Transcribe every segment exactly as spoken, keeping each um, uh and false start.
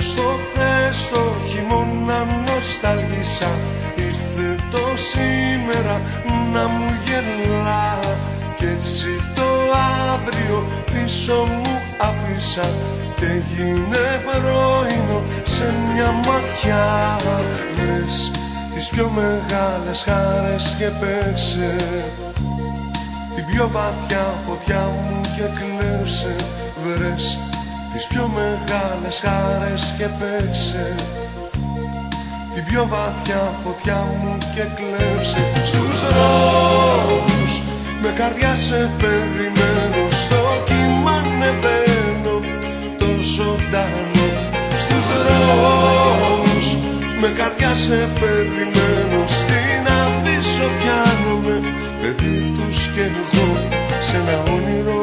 Στο χθες το χειμώνα νοσταλγίσα, ήρθε το σήμερα να μου γελά. Κι έτσι το αύριο πίσω μου αφήσα και έγινε πρωινό σε μια ματιά. Βρες τις πιο μεγάλες χάρες και παίξε την πιο βαθιά φωτιά μου και κλέψε. Βρες τις πιο μεγάλες χάρες και παίξε την πιο βαθιά φωτιά μου και κλέψε. Στους δρόμους με καρδιά σε περιμένω, στο κύμα ανεβαίνω το ζωντανό. Στους δρόμους με καρδιά σε περιμένω, στην Αβύσσο πιάνομαι παιδί τους κι εγώ σε ένα όνειρο.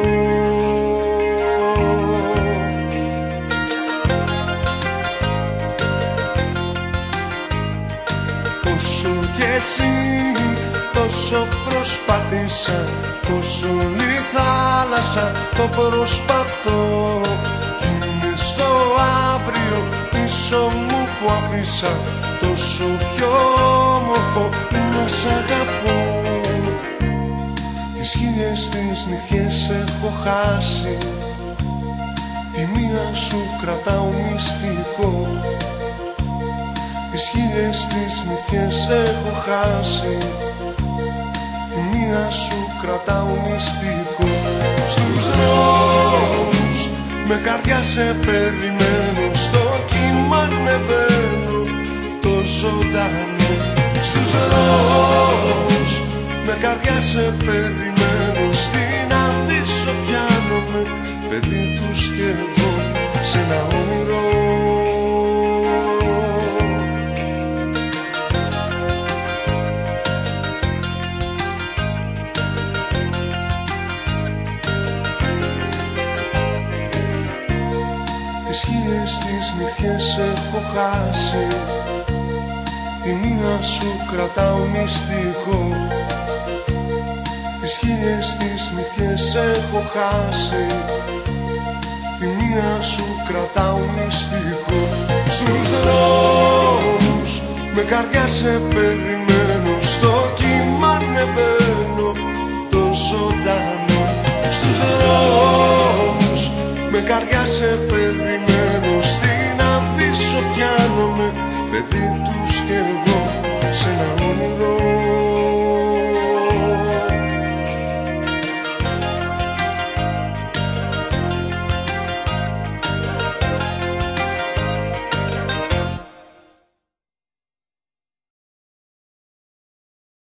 Όσο κι εσύ τόσο προσπαθήσα, όσο όλη η θάλασσα το προσπαθώ. Κι είναι στο αύριο πίσω μου που αφήσα τόσο πιο όμορφο να σ' αγαπώ. Τις χίλιες τις νυχτιές έχω χάσει, τη μία σου κρατάω μυστικό. Τις χίλιες τις νυχτιές έχω χάσει, τη μία σου κρατάω μυστικό. Στους δρόμους με καρδιά σε περιμένω, στο κύμα ανεβαίνω το ζωντανό. Στους δρόμους με καρδιά σε περιμένω, στην Αβύσσο πιάνομαι παιδί τους κι εγώ σε ένα όνειρο. Τις χίλιες τις νυχτιές έχω χάσει, τη μία σου κρατάω μυστικό. Τις χίλιες τις νυχτιές έχω χάσει, τη μία σου κρατάω μυστικό. Στους δρόμους με καρδιά σε περιμένω, στο κύμα ανεβαίνω το ζωντανό. Στους δρόμους με καρδιά σε περιμένω,